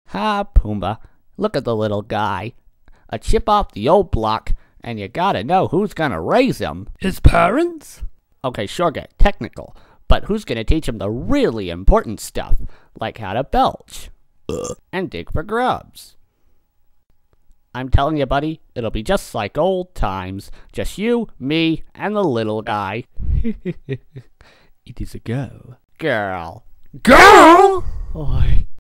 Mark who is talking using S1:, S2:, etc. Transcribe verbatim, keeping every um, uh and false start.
S1: Ha, Pumbaa, look at the little guy. A chip off the old block, and you gotta know who's gonna raise him.
S2: His parents?
S1: Okay, sure, get technical, but who's gonna teach him the really important stuff, like how to belch and dig for grubs? I'm telling you, buddy, it'll be just like old times. Just you, me, and the little guy.
S2: It is a go.
S1: Girl.
S2: Girl!
S1: Oi.